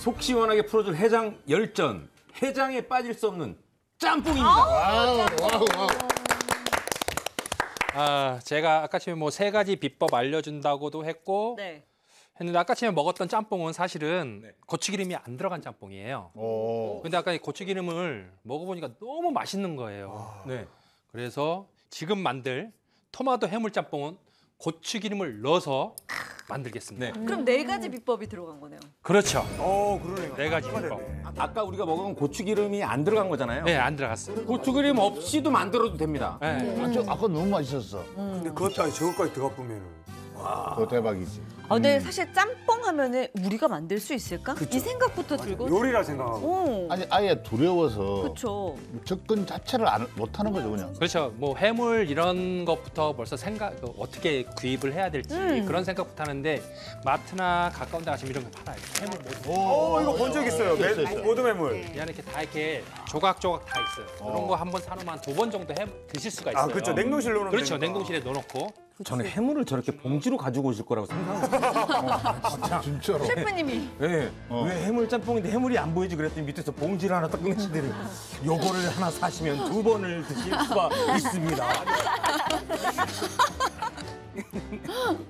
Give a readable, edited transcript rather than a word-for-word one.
속 시원하게 풀어줄 해장 열전. 해장에 빠질 수 없는 짬뽕입니다. 와우. 제가 아까 전에 뭐 3가지 비법 알려준다고도 했고 네. 했는데 아까 전에 먹었던 짬뽕은 사실은 고추기름이 안 들어간 짬뽕이에요. 근데 아까 이 고추기름을 먹어보니까 너무 맛있는 거예요. 네. 그래서 지금 만들 토마토 해물짬뽕은 고추기름을 넣어서 만들겠습니다. 네. 그럼 4가지 비법이 들어간 거네요. 그렇죠. 그러네요. 4가지 비법. 아까 우리가 먹은 고추기름이 안 들어간 거잖아요. 네, 안 들어갔어요. 고추기름 없이도 만들어도 됩니다. 네. 아까 너무 맛있었어. 근데 그것도 아니 저것까지 들어가 보면은. 그거 대박이지. 근데 사실 짬뽕 하면은 우리가 만들 수 있을까? 이 생각부터 들거든요. 요리라 생각하고. 아니 아예 두려워서 그렇죠. 접근 자체를 못 하는 거죠 그냥. 그렇죠. 뭐 해물 이런 것부터 벌써 어떻게 구입을 해야 될지 그런 생각부터 하는데 마트나 가까운 데 가시면 이런 거 팔아요. 해물 이거 본 적 있어요. 모둠해물. 이 안에 이렇게 조각조각 다 있어요. 이런 거 한 번 사놓으면 2번 정도 드실 수가 있어요. 그렇죠. 냉동실 넣으면 그렇죠. 되니까. 냉동실에 넣어놓고. 저는 해물을 저렇게 봉지로 가지고 오실 거라고 생각했어요. 진짜로. 셰프님이 네. 왜 해물 짬뽕인데 해물이 안 보이지 그랬더니 밑에서 봉지를 하나 딱 꺼내시더니 요거를 하나 사시면 2번을 드실 수가 있습니다.